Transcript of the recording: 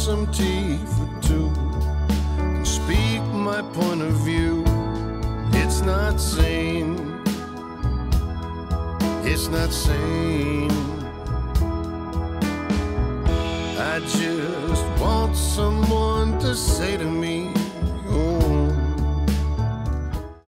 some tea for two and speak my point of view. It's not sane. It's not sane. I just want someone to say to me,